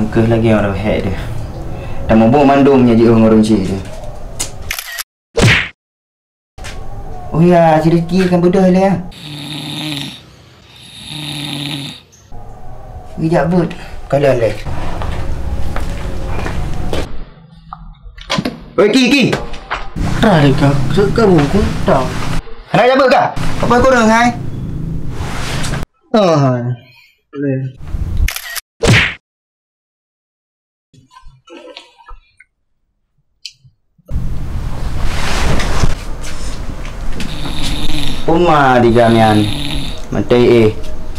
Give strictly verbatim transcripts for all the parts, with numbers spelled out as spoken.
Ke lagi orang hack dia. Dah mau mandumnya je orang cik dia. Oh ya, si Rizky kan bodoh lah ya. Bijak but. Kalau lah. Oi Ki Ki. Dah dekat. Sekarang pun dah. Nak jabut kah? Apa kau dah hai? Oh, hai. Boleh. Uma di gamian. Matai eh.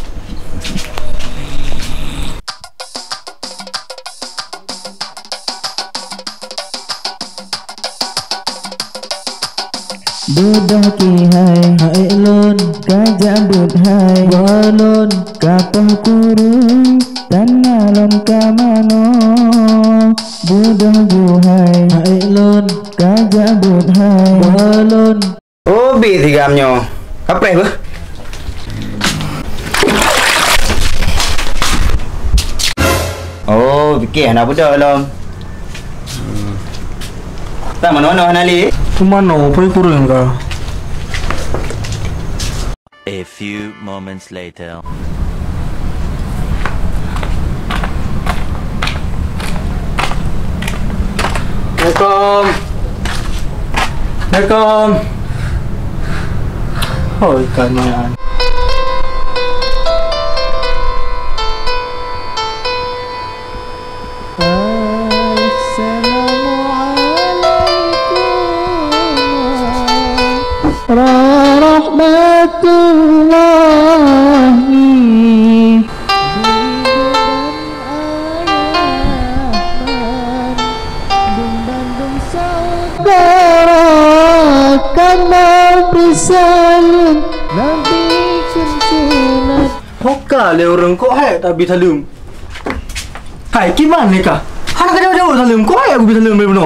Budak ki hai hai lon kajabut hai walon kapah kurung tanalon kamano budak ju hai hai lon kajabut hai walon. Oh bi tigamnya. Apa itu? Oh, fikir nak budak lom. Hmm. Tak mana-mana Hanali. Kemana? Apa yang kurang kah? A few moments later. Assalamualaikum. Assalamualaikum. Oh, ikan mayan. Rahmatullahi saudara kamu bersalin Nabi sunat. Hokah le orang kok hai tak bisa lum. Hai, gimana kah? Hana kena jauh salim. Kok hai aku bisa lum benar.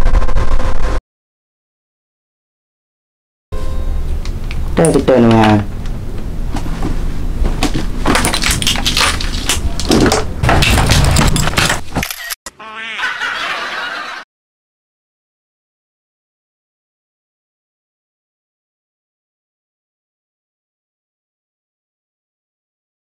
Dah kita ni mah.